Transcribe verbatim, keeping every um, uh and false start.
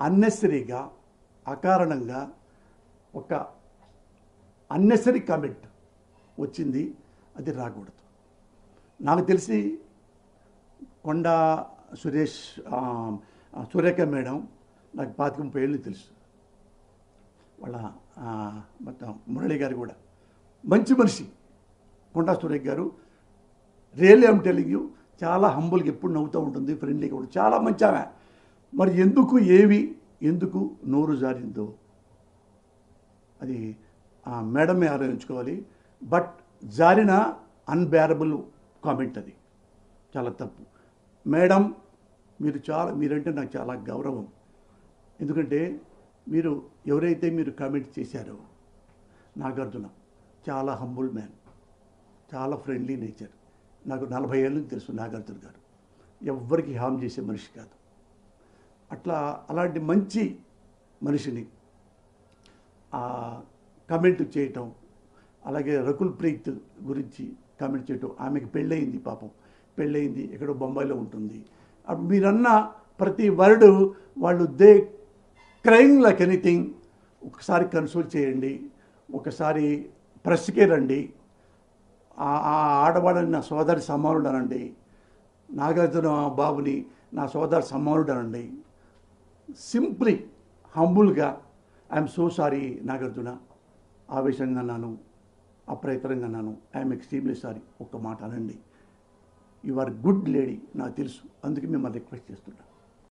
అన్నెసరీగా అకారణంగా ఒక unnecessary comment వచ్చింది, అది రాకూడదు. నాకు తెలిసి కొండా సురేష్ సురేఖ మేడం నాకు పాతిక ముప్పై ఏళ్ళు తెలుసు. వాళ్ళ మొత్తం మురళి గారు కూడా మంచి మనిషి. కొండా సురేఖ గారు రియల్లీ ఐమ్ టెల్లింగ్ యూ, చాలా హంబుల్గా ఎప్పుడు నవ్వుతూ ఉంటుంది, ఫ్రెండ్లీగా కూడా చాలా మంచి ఆమె. మరి ఎందుకు ఏవి ఎందుకు నోరు జారిందో అది ఆ మేడమే ఆలోచించుకోవాలి. బట్ జారిన అన్బేరబుల్ కామెంట్, అది చాలా తప్పు. మేడం మీరు చాలా మీరంటే నాకు చాలా గౌరవం. ఎందుకంటే మీరు ఎవరైతే మీరు కామెంట్ చేశారో నాగార్జున చాలా హంబుల్ మ్యాన్, చాలా ఫ్రెండ్లీ నేచర్. నాకు నలభై ఏళ్ళ నుంచి తెలుసు నాగార్జున గారు, ఎవ్వరికి హామ్ చేసే మనిషి కాదు. అట్లా అలాంటి మంచి మనిషిని కామెంట్ చేయటం, అలాగే రకుల్ ప్రీత్ గురించి కామెంట్ చేయటం. ఆమెకి పెళ్ళయింది, పాపం పెళ్ళయింది, ఎక్కడో బొంబాయిలో ఉంటుంది. మీరన్న ప్రతి వర్డ్ వాళ్ళు దే క్రైమ్ లైక్ ఎనీథింగ్. ఒకసారి కన్సోల్ చేయండి, ఒకసారి ప్రెస్కే రండి, ఆ ఆడవాళ్ళని నా సోదరి సమానుడు అనండి, నాగార్జున బాబుని నా సోదరి సమానుడు అనండి. సింప్లీ హంబుల్గా ఐఎమ్ సో సారీ నాగార్జున, ఆవేశంగా అన్నాను, అప్రయత్నంగా అన్నాను, ఐఎమ్ ఎక్స్ట్రీమ్లీ సారీ, ఒక్క మాట అనండి. యు ఆర్ గుడ్ లేడీ, నాకు తెలుసు, అందుకే మిమ్మల్ని రిక్వెస్ట్ చేస్తున్నాను.